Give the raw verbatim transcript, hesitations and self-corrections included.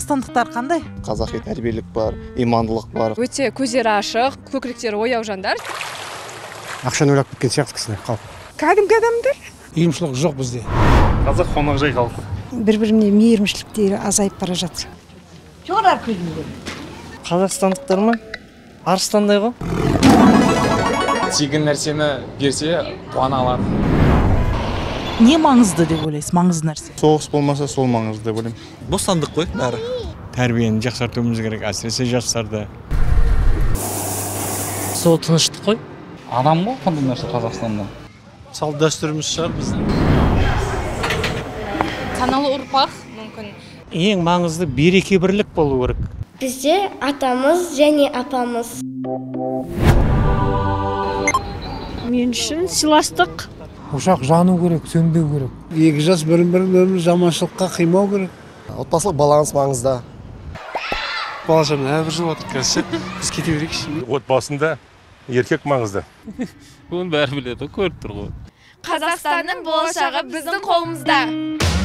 Қазақстандықтар қандай? Қазақи тәрбиелік бар, имандылық бар. Өте көздері ашық, көкіректері ояу жандар. Ақшаны ойлап кеткен сияқты кісілер халық. Кәдімгі адамдар. Ұйымшылық жоқ бізде. Қазақ қонақжай халық. Бір-біріне мейірімшіліктері азайып бара жатыр. Жоғар көзінде. Қазақстандықтар ма? Арыстандай ғой. Тегін нәрсені берсе қуана алады. Не маңызды деп ойлайсыз, маңызды нәрсе? Соғыс болмаса сол маңызды деп ойлаймын. Бостандық қой бәрі. Тәрбиені жақсартуымыз керек, әсіресе жастарды. Сол тыныштық қой. Адам ғой қандай нәрсе Қазақстанда. Салт дәстүріміз шығар біздің. Саналы ұрпақ мүмкін. Ең маңызды береке бірлік болу керек. Бізде атамыз және апамыз. Мен үшін сыйластық. Ошақ жану керек, сөнбеу керек. Екі жас бірін-бірін жаманшылыққа қимау керек. Отбасылық баланс маңызда. Балашамын әрбір жыл отыр қазір. Біз кете берейікші. Отбасында еркек маңызды. Оны бәрі біледі, көріп тұр ғой. Қазақстанның болашағы біздің қолымызда.